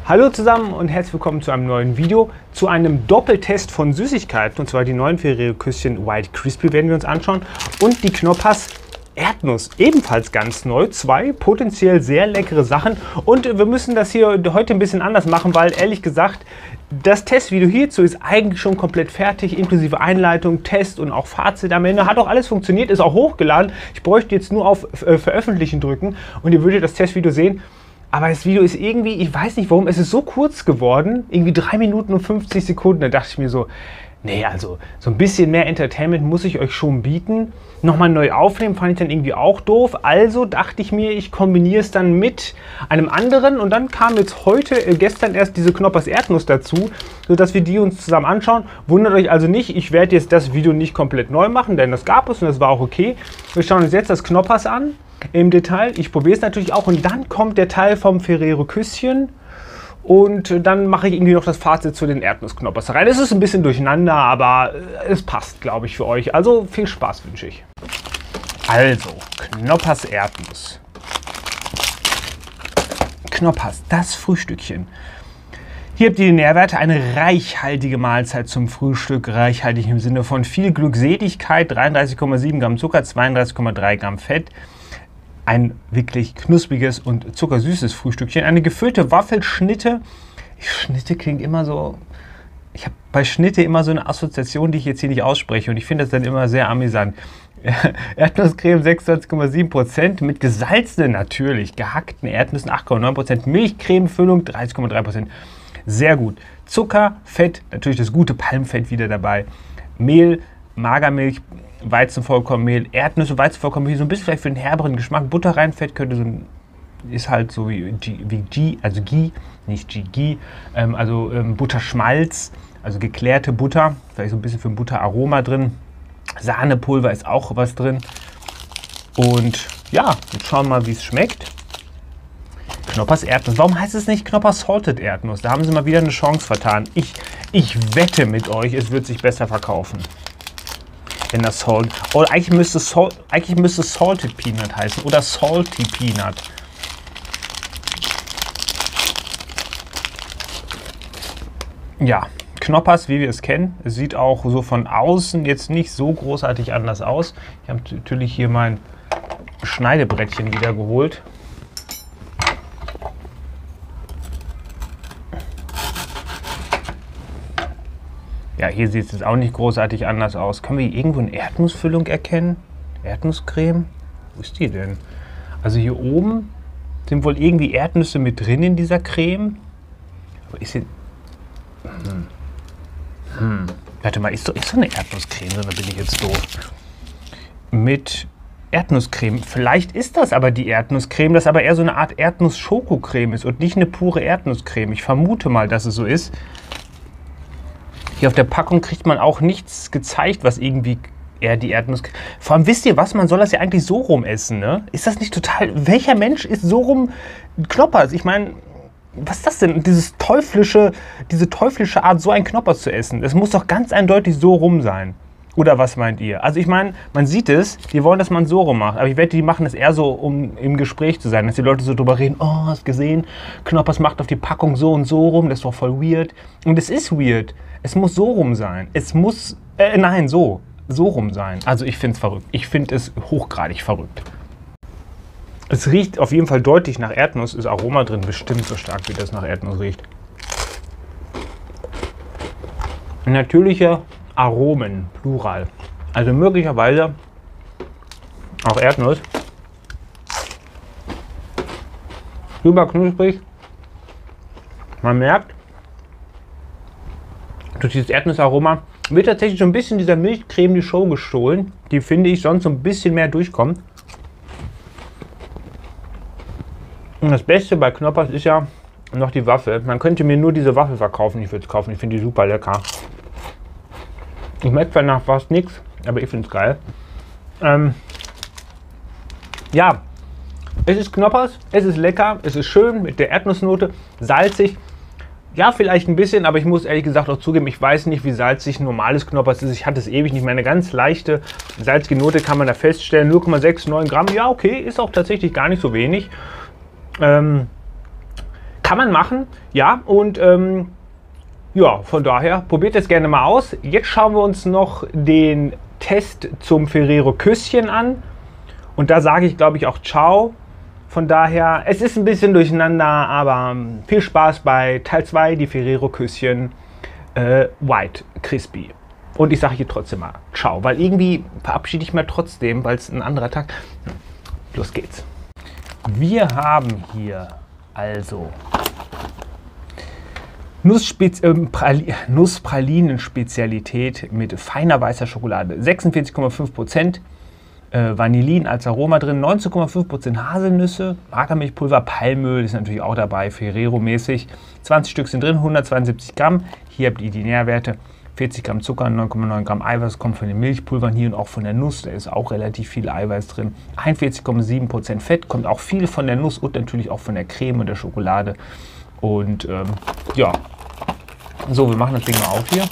Hallo zusammen und herzlich willkommen zu einem neuen Video, zu einem Doppeltest von Süßigkeiten, und zwar die neuen Ferrero-Küsschen White Crispy werden wir uns anschauen und die Knoppers Erdnuss, ebenfalls ganz neu, zwei potenziell sehr leckere Sachen, und wir müssen das hier heute ein bisschen anders machen, weil ehrlich gesagt das Testvideo hierzu ist eigentlich schon komplett fertig, inklusive Einleitung, Test und auch Fazit am Ende. Hat auch alles funktioniert, ist auch hochgeladen. Ich bräuchte jetzt nur auf Veröffentlichen drücken und ihr würdet das Testvideo sehen. Aber das Video ist irgendwie, ich weiß nicht warum, es ist so kurz geworden, irgendwie 3 Minuten und 50 Sekunden. Da dachte ich mir so, nee, also so ein bisschen mehr Entertainment muss ich euch schon bieten. Nochmal neu aufnehmen fand ich dann irgendwie auch doof. Also dachte ich mir, ich kombiniere es dann mit einem anderen. Und dann kam jetzt gestern erst diese Knoppers Erdnuss dazu, sodass wir die uns zusammen anschauen. Wundert euch also nicht, ich werde jetzt das Video nicht komplett neu machen, denn das gab es und das war auch okay. Wir schauen uns jetzt das Knoppers an im Detail. Ich probiere es natürlich auch und dann kommt der Teil vom Ferrero Küsschen. Und dann mache ich irgendwie noch das Fazit zu den Erdnussknoppers rein. Es ist ein bisschen durcheinander, aber es passt, glaube ich, für euch. Also viel Spaß wünsche ich. Also, Knoppers Erdnuss. Knoppers, das Frühstückchen. Hier habt ihr die Nährwerte, eine reichhaltige Mahlzeit zum Frühstück. Reichhaltig im Sinne von viel Glückseligkeit, 33,7 Gramm Zucker, 32,3 Gramm Fett. Ein wirklich knuspriges und zuckersüßes Frühstückchen. Eine gefüllte Waffelschnitte. Schnitte klingt immer so... Ich habe bei Schnitte immer so eine Assoziation, die ich jetzt hier nicht ausspreche. Und ich finde das dann immer sehr amüsant. Erdnusscreme 26,7%. Mit gesalzenen, natürlich, gehackten Erdnüssen 8,9%. Milchcremefüllung 30,3%. Sehr gut. Zucker, Fett, natürlich das gute Palmfett wieder dabei. Mehl, Magermilch, Weizenvollkornmehl, Erdnüsse, Weizenvollkornmehl, so ein bisschen vielleicht für den herberen Geschmack. Butter rein, Fett könnte so ein, ist halt so wie Ghee, also Ghee, nicht Ghee, Butterschmalz, also geklärte Butter, vielleicht so ein bisschen für ein Butteraroma drin. Sahnepulver ist auch was drin. Und ja, jetzt schauen wir mal, wie es schmeckt. Knoppers Erdnuss. Warum heißt es nicht Knoppers Salted Erdnuss? Da haben sie mal wieder eine Chance vertan. Ich wette mit euch, es wird sich besser verkaufen. Wenn das Salt, oder eigentlich müsste Salted Peanut heißen oder Salty Peanut. Ja, Knoppers, wie wir es kennen. Es sieht auch so von außen jetzt nicht so großartig anders aus. Ich habe natürlich hier mein Schneidebrettchen wieder geholt. Ja, hier sieht es jetzt auch nicht großartig anders aus. Können wir hier irgendwo eine Erdnussfüllung erkennen? Erdnusscreme? Wo ist die denn? Also hier oben sind wohl irgendwie Erdnüsse mit drin in dieser Creme. Aber ist hier... Warte mal, ist doch eine Erdnusscreme, oder bin ich jetzt doof? Mit Erdnusscreme. Vielleicht ist das aber die Erdnusscreme, das aber eher so eine Art Erdnuss-Schokocreme ist und nicht eine pure Erdnusscreme. Ich vermute mal, dass es so ist. Hier auf der Packung kriegt man auch nichts gezeigt, was irgendwie eher die Erdnuss... Vor allem wisst ihr was, man soll das ja eigentlich so rum essen, ne? Ist das nicht total... Welcher Mensch isst so rum Knoppers? Ich meine, was ist das denn? Diese teuflische Art, so ein Knoppers zu essen. Das muss doch ganz eindeutig so rum sein. Oder was meint ihr? Also ich meine, man sieht es, die wollen, dass man es so rum macht. Aber ich wette, die machen das eher so, um im Gespräch zu sein. Dass die Leute so drüber reden, oh, hast gesehen, Knoppers macht auf die Packung so und so rum, das ist doch voll weird. Und es ist weird. Es muss so rum sein. Es muss, so rum sein. Also ich finde es verrückt. Ich finde es hochgradig verrückt. Es riecht auf jeden Fall deutlich nach Erdnuss. Ist Aroma drin, bestimmt so stark, wie das nach Erdnuss riecht. Natürliche Aromen, Plural. Also möglicherweise auch Erdnuss. Super knusprig. Man merkt, durch dieses Erdnussaroma wird tatsächlich so ein bisschen dieser Milchcreme die Show gestohlen, die, finde ich, sonst so ein bisschen mehr durchkommt. Und das Beste bei Knoppers ist ja noch die Waffel. Man könnte mir nur diese Waffel verkaufen, ich würde es kaufen, ich finde die super lecker. Ich merke zwar nach fast nichts, aber ich finde es geil. Ja, es ist Knoppers, es ist lecker, es ist schön mit der Erdnussnote, salzig. Ja, vielleicht ein bisschen, aber ich muss ehrlich gesagt auch zugeben, ich weiß nicht, wie salzig ein normales Knoppers ist. Ich hatte es ewig nicht mehr. Eine ganz leichte salzige Note kann man da feststellen. 0,69 Gramm, ja okay, ist auch tatsächlich gar nicht so wenig. Kann Kann man machen, ja, und ja, von daher probiert es gerne mal aus. Jetzt schauen wir uns noch den Test zum Ferrero Küsschen an und da sage ich, glaube ich, auch ciao. Von daher, es ist ein bisschen durcheinander, aber viel Spaß bei Teil 2, die Ferrero Küsschen White Crispy. Und ich sage hier trotzdem mal ciao, weil irgendwie verabschiede ich mich trotzdem, weil es ein anderer Tag. Los geht's. Wir haben hier also Nusspralinen-Spezialität mit feiner weißer Schokolade. 46,5% Vanillin als Aroma drin, 19,5% Haselnüsse, Magermilchpulver, Palmöl ist natürlich auch dabei, Ferrero-mäßig. 20 Stück sind drin, 172 Gramm. Hier habt ihr die Nährwerte. 40 Gramm Zucker, 9,9 Gramm Eiweiß kommt von den Milchpulvern hier und auch von der Nuss. Da ist auch relativ viel Eiweiß drin. 41,7% Fett, kommt auch viel von der Nuss und natürlich auch von der Creme und der Schokolade. Und ja, so, wir machen das Ding mal auf hier.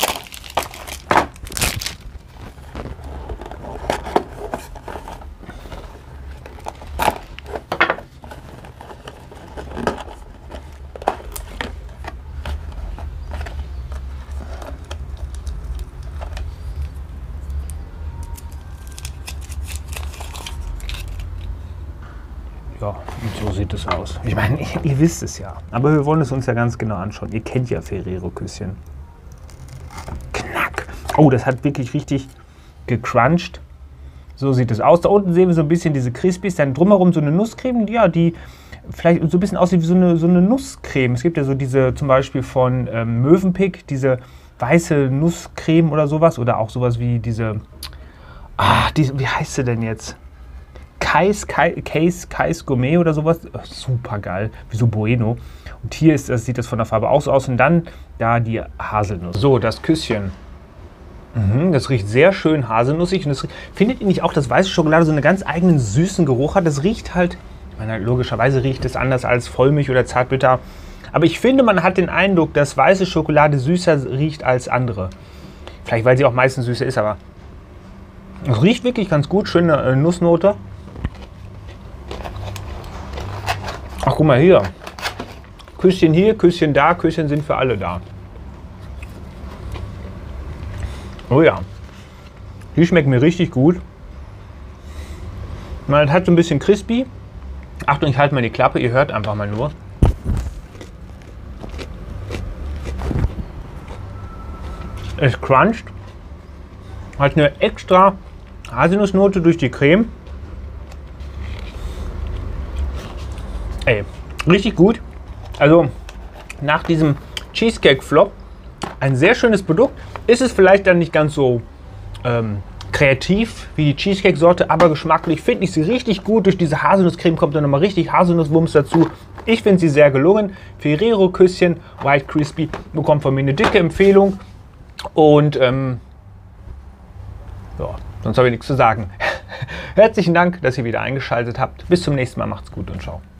Ja, und so sieht es aus. Ich meine, ihr wisst es ja. Aber wir wollen es uns ja ganz genau anschauen. Ihr kennt ja Ferrero Küsschen. Knack. Oh, das hat wirklich richtig gecrunched. So sieht es aus. Da unten sehen wir so ein bisschen diese Crispies. Dann drumherum so eine Nusscreme, ja, die vielleicht so ein bisschen aussieht wie so eine Nusscreme. Es gibt ja so diese zum Beispiel von Mövenpick, diese weiße Nusscreme oder sowas. Oder auch sowas wie diese, wie heißt sie denn jetzt? Kais Gourmet oder sowas. Super geil, wie so Bueno. Und hier sieht das von der Farbe auch so aus. Und dann da die Haselnuss. So, das Küsschen. Das riecht sehr schön haselnussig. Und findet ihr nicht auch, dass weiße Schokolade so einen ganz eigenen süßen Geruch hat? Das riecht halt, ich meine, logischerweise riecht es anders als Vollmilch oder Zartbitter. Aber ich finde, man hat den Eindruck, dass weiße Schokolade süßer riecht als andere. Vielleicht, weil sie auch meistens süßer ist, aber es riecht wirklich ganz gut. Schöne Nussnote. Ach, guck mal hier. Küsschen hier, Küsschen da, Küsschen sind für alle da. Oh ja. Die schmeckt mir richtig gut. Man hat so ein bisschen crispy. Achtung, ich halte mal die Klappe, ihr hört einfach mal nur. Es cruncht. Hat eine extra Haselnussnote durch die Creme. Ey, richtig gut. Also nach diesem Cheesecake-Flop ein sehr schönes Produkt. Ist es vielleicht dann nicht ganz so kreativ wie die Cheesecake-Sorte, aber geschmacklich finde ich sie richtig gut. Durch diese Haselnusscreme kommt dann nochmal richtig Haselnusswumms dazu. Ich finde sie sehr gelungen. Ferrero Küsschen White Crispy bekommt von mir eine dicke Empfehlung. Und ja, sonst habe ich nichts zu sagen. Herzlichen Dank, dass ihr wieder eingeschaltet habt. Bis zum nächsten Mal. Macht's gut und ciao.